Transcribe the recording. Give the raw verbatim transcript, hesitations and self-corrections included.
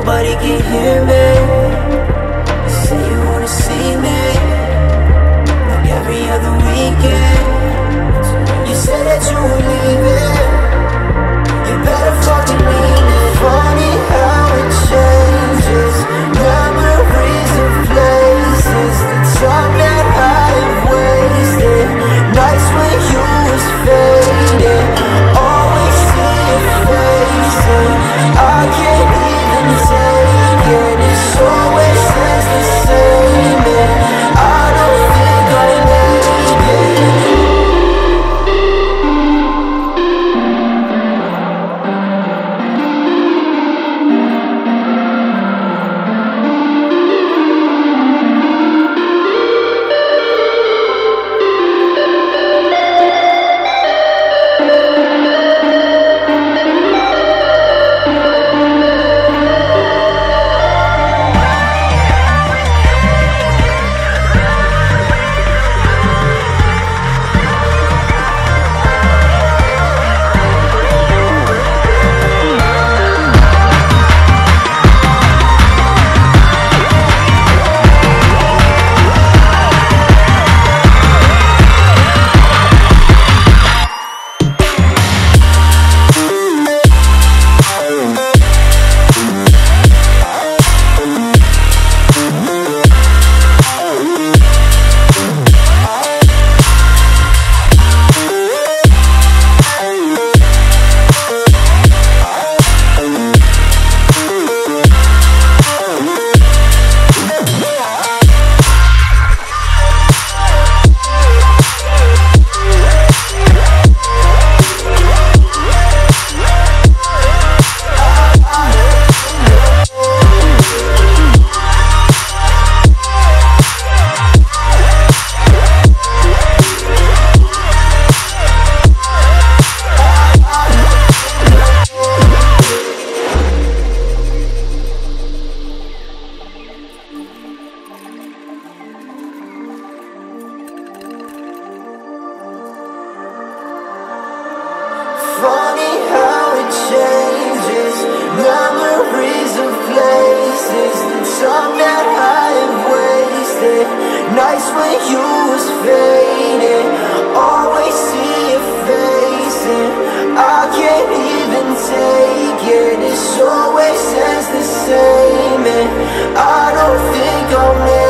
nobody can hear me. You say you wanna see me like every other weekend. So when you say that you were leaving, you better fucking mean it. Funny how it changes, memories of places, the time that I've wasted, nights when you was fading, always see your face, and I can't even take it. It's always says the same, and I don't think I'll make it. Funny how it changes, memories of places, the time that I've wasted, nights when you was fading, always see your face, and I can't even take it. It's always says the same, and I don't think I'll make it.